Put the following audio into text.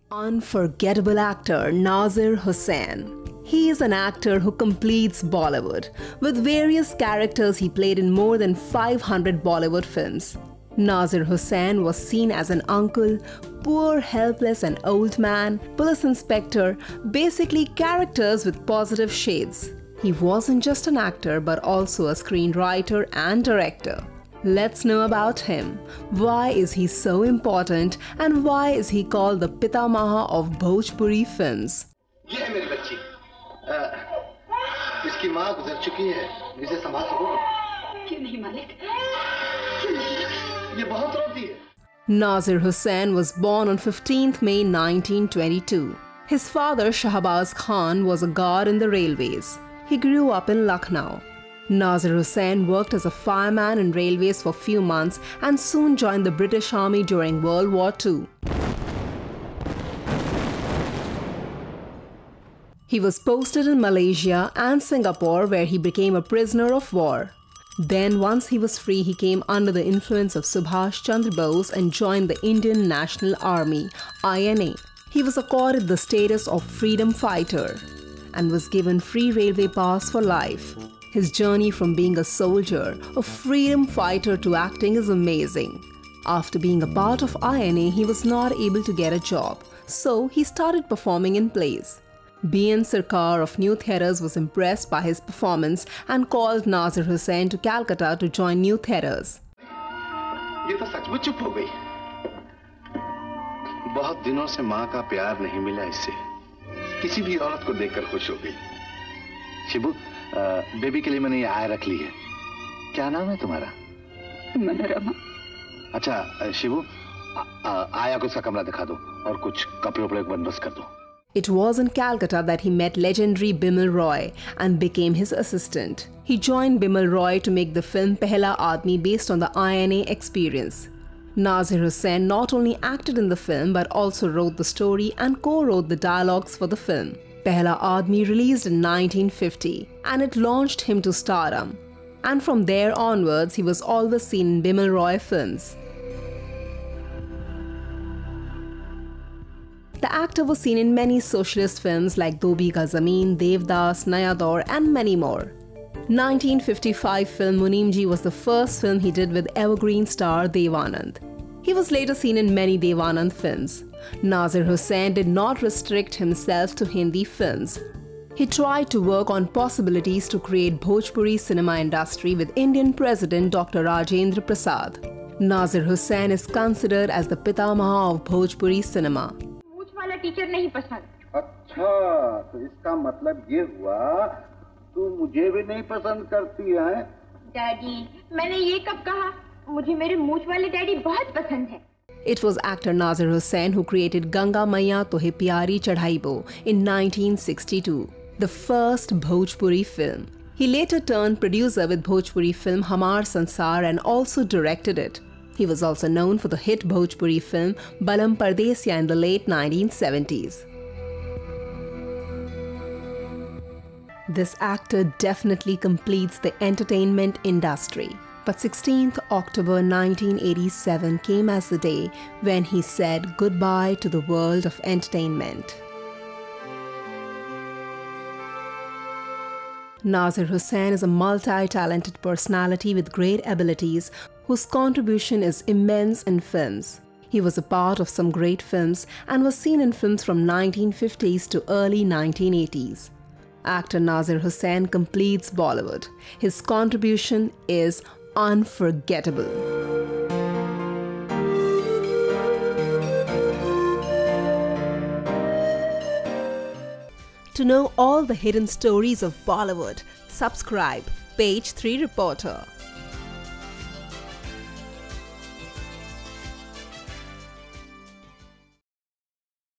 Unforgettable actor Nazir Hussain. He is an actor who completes Bollywood. With various characters, he played in more than 500 Bollywood films. Nazir Hussain was seen as an uncle, poor, helpless and old man, police inspector, basically characters with positive shades. He wasn't just an actor but also a screenwriter and director. Let's know about him. Why is he so important and why is he called the Pitamaha of Bhojpuri films? ये है मेरी बच्ची। इसकी माँ गुजर चुकी है। इसे संभाल सको? क्यों नहीं मालिक? क्यों नहीं? ये बहुत रोती है। Nazir Hussain was born on 15th May 1922. His father Shahbaz Khan was a guard in the railways. He grew up in Lucknow. Nazir Hussain worked as a fireman in railways for a few months and soon joined the British Army during World War II. He was posted in Malaysia and Singapore where he became a prisoner of war. Then once he was free, he came under the influence of Subhash Chandra Bose and joined the Indian National Army, INA. He was accorded the status of freedom fighter and was given free railway pass for life. His journey from being a soldier, a freedom fighter to acting is amazing. After being a part of INA, he was not able to get a job, so he started performing in plays. B.N. Sarkar of New Theatres was impressed by his performance and called Nazir Hussain to Calcutta to join New Theatres. ये तो सचमुच चुप हो गई। बहुत दिनों से माँ का प्यार नहीं मिला इससे। किसी भी औरत को देखकर खुश हो गई। शिबू, बेबी के लिए मैंने ये आया रख ली है। क्या नाम है तुम्हारा? मनोरमा। अच्छा शिबू, आया को उसका कमरा दिखा दो और कुछ कपड़े उपड़े का बंदोबस्त कर दो। It was in Calcutta that he met legendary Bimal Roy and became his assistant. He joined Bimal Roy to make the film Pehla Aadmi based on the INA experience. Nazir Hussain not only acted in the film but also wrote the story and co-wrote the dialogues for the film. Pehla Aadmi released in 1950 and it launched him to stardom. And from there onwards, he was always seen in Bimal Roy films. The actor was seen in many socialist films like Do Bigha Zameen, Devdas, Naya Daur and many more. 1955 film Munimji was the first film he did with evergreen star Dev Anand. He was later seen in many Dev Anand films. Nazir Hussain did not restrict himself to Hindi films. He tried to work on possibilities to create Bhojpuri cinema industry with Indian President Dr. Rajendra Prasad. Nazir Hussain is considered as the Pitamaha of Bhojpuri cinema. Teacher नहीं पसंद। अच्छा, तो इसका मतलब ये हुआ तू मुझे भी नहीं पसंद करती है? डैडी, मैंने ये कब कहा? मुझे मेरे मूंछ वाले डैडी बहुत पसंद है। It was actor Nazir Hussain who created Ganga Maiya Tohe Pyari Chadhaibo in 1962, the first Bhojpuri film. He later turned producer with Bhojpuri film Hamar Sansar and also directed it. He was also known for the hit Bhojpuri film Balam Pardesiya in the late 1970s. This actor definitely completes the entertainment industry. But 16th October 1987 came as the day when he said goodbye to the world of entertainment. Nazir Hussain is a multi-talented personality with great abilities whose contribution is immense in films. He was a part of some great films and was seen in films from 1950s to early 1980s. Actor Nazir Hussain completes Bollywood. His contribution is unforgettable. To know all the hidden stories of Bollywood, subscribe Page 3 Reporter.